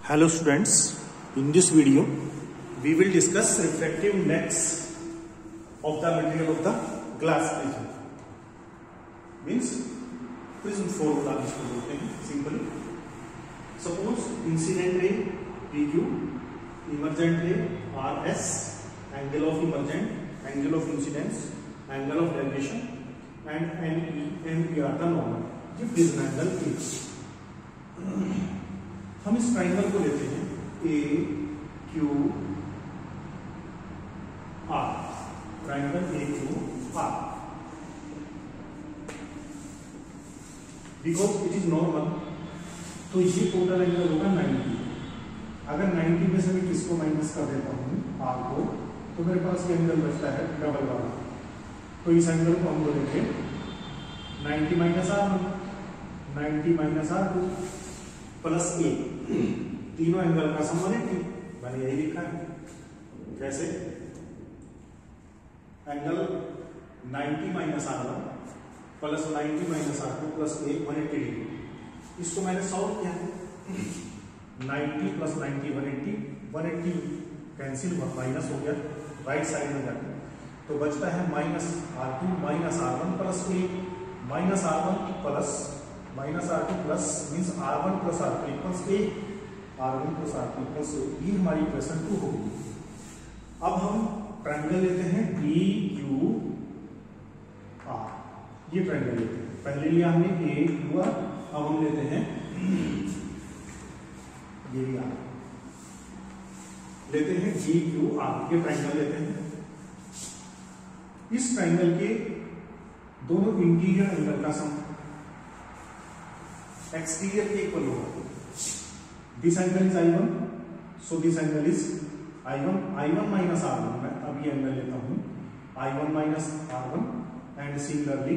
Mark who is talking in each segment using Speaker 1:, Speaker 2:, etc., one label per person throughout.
Speaker 1: Hello students, in this video we will discuss refractive index of the material of the glass prism. Means prism formula जिसको बोलते हैं simply. Suppose incident ray PQ, emergent ray RS, angle of emergent, angle of incidence, angle of deviation and NE are the normal. ये prism angle is. हम इस triangle को लेते हैं A Q R, triangle A Q R. Because it is normal, तो ये total angle होगा 90. अगर 90 में से मैं किसको माइनस कर देता हूँ आर को, तो मेरे पास ये एंगल बचता है डबल वाला. तो इस एंगल को हम बोलेंगे 90 minus R 90 minus R plus A. तीनों एंगल का सम 180. मैंने यही लिखा है. कैसे? Angle 90 minus R one plus 90 minus R two plus A 180 degree. इसको मैंने सॉल्व किया है. 90 प्लस 90 180 कैंसिल हुआ, माइनस हो गया राइट साइड में जाकर. तो बचता है minus R two minus R one plus A minus R one plus minus R two plus means R one plus R two equals A, R one plus R two equals A. ये हमारी equation 2 होगी. अब हम triangle लेते हैं D Q R. ये triangle लेते हैं. पहले लिया हमने ए क्यू आर, अब हम लेते हैं ये भी आर, लेते हैं डी क्यू आर. ये ट्रायंगल लेते हैं. इस ट्रायंगल के दोनों इंटीरियर एंगल का सम एक्सटीरियर के इक्वल होगा. दिस एंगल इज I1, सो this angle is I1 minus R1. मैं अब ये एंगल लेता हूं I1 minus R1 and similarly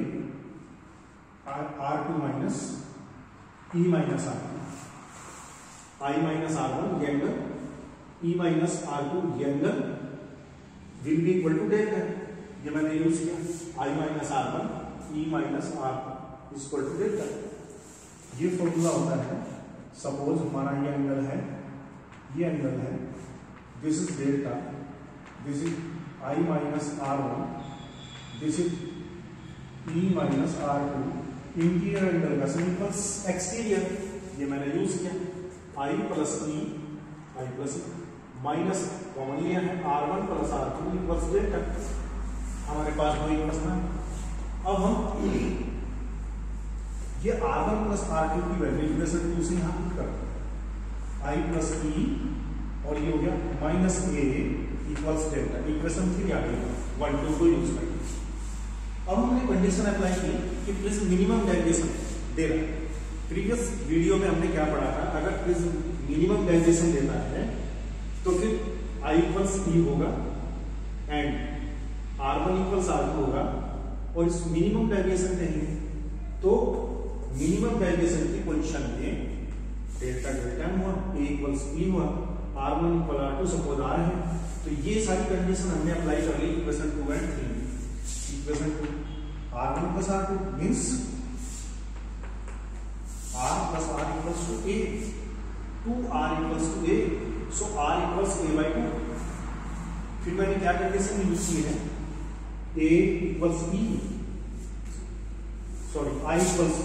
Speaker 1: R2 minus E minus R2. I minus R1 ये एंगल, E माइनस R2 ये angle will be equal to delta. ये मैंने यूज किया I minus R1 E minus R2 is equal to delta. ये formula होता है. Suppose हमारा ये एंगल है, ये एंगल है, this is delta, this is I minus R1, this is E minus R2. Interior angle का सम प्लस एक्सटीरियर, ये मैंने यूज किया I plus E, I plus minus common लिया है R1 plus R2 equals delta. हमारे पास वही equation है. अब हम ये R1 प्लस R2 की वैल्यू इक्वेशन 2 से यहां पुट कर I प्लस E और ये हो गया minus A equals delta. Equation 3 आ गई 1 2 को यूज करके. अब हमने कंडीशन अप्लाई की कि प्रिज्म मिनिमम डेविएशन दे रहा है. प्रीवियस वीडियो में हमने क्या पढ़ा था, अगर प्रिज्म मिनिमम डेविएशन देता है तो फिर I इक्वल्स E होगा एंड R1 इक्वल्स R2 होगा. और इस मिनिमम डेविएशन देंगे तो मिनिमम डेविएशन की पोजीशन में डेल्टा डेल्टा हुआ, ए इक्वल्स ई हुआ, R1 equal R2 suppose R है. तो ये सारी कंडीशन हमने अप्लाई कर ली equation 2 and 3. Equation 2 R1 plus R2 means R plus R equals to A, 2R equals to A, so R equals A by 2. फिर मैंने क्या कंडीशन यूज की है, A equals E, sorry I equals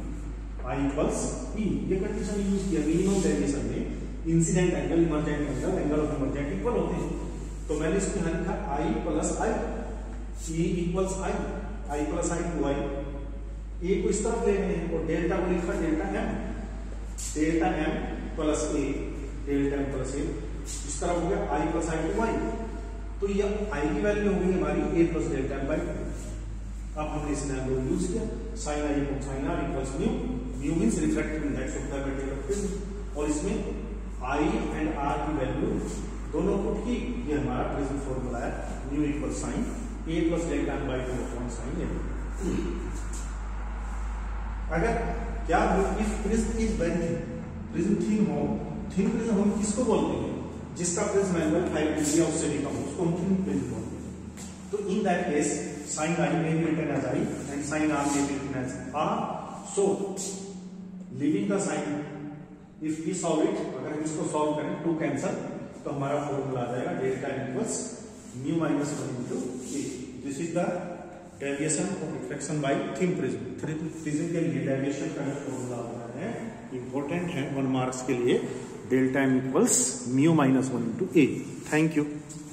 Speaker 1: E, ये condition use किया. Minimum deviation में incident angle, emergent angle, angle of emergent equal होते हैं. तो मैंने इसको यहां लिखा I plus I, E equals I plus I two I. A को इस तरफ ले गए हैं और डेल्टा को लिखा delta M, delta M plus A, delta M plus A. इस तरफ हो गया I plus I two I. तो ये I की वैल्यू हो गई हमारी A plus delta M by 2. अब हमने इस एंगल यूज किया sin I upon sin R equals mu. Mu means refractive index of the material of prism. और इसमें I एंड R की वैल्यू दोनों पुट की. ये हमारा प्रिज्म फॉर्मूला है. Mu equals sin A plus delta M by 2 upon sin A. अगर क्या if prism is very thin, prism thin हो, थिन प्रिज्म हम किसको बोलते हैं, जिसका प्रिज्म एंगल 5 डिग्री या उससे भी कम हो, उसको हम थिन प्रिज्म बोलते हैं. तो in that case sin I may be written as I and sin R may be written as R. So leaving the sign if we solve it, अगर हम इसको सॉल्व करें, 2 कैंसल, तो हमारा फॉर्मूला आ जाएगा delta M equals mu minus 1 into A. This is the deviation of reflection by thin prism. Prism के लिए डेविएशन का जो फॉर्मूला होता है इंपॉर्टेंट है 1 मार्क्स के लिए, delta M equals mu minus 1 into A. Thank you.